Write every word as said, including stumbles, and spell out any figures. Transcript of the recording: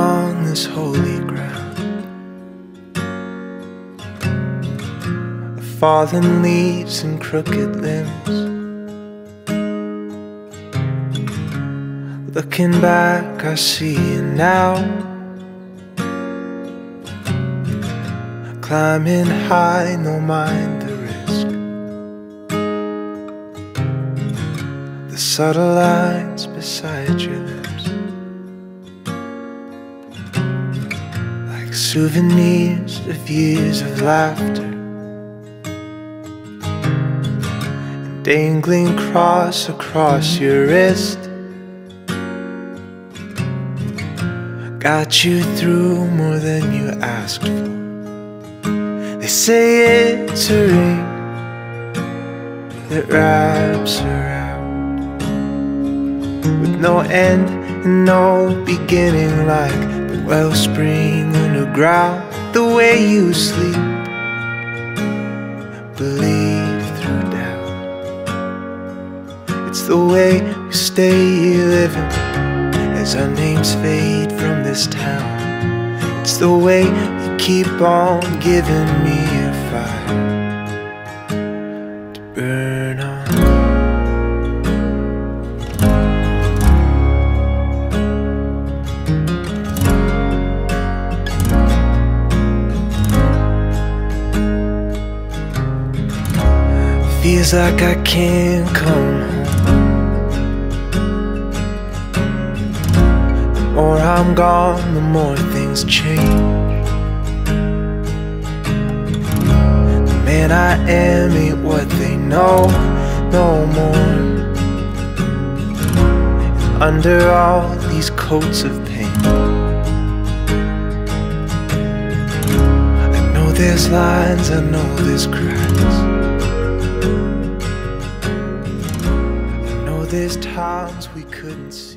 on this holy ground. The fallen leaves and crooked limbs. Looking back, I see you now, climbing high, no mind the risk. The subtle lines beside your lips, like souvenirs of years of laughter. And dangling cross across your wrist, got you through more than you asked for. They say it's a ring that wraps around, with no end and no beginning, like the wellspring underground. The way you sleep, believe through doubt. It's the way you stay living as our names fade from this town. It's the way you keep on giving me a fire to burn on. Feels like I can't come home. The more I'm gone, the more things change. The man I am ain't what they know no more. And under all these coats of paint, I know there's lines, I know there's cracks. I know there's times we couldn't see.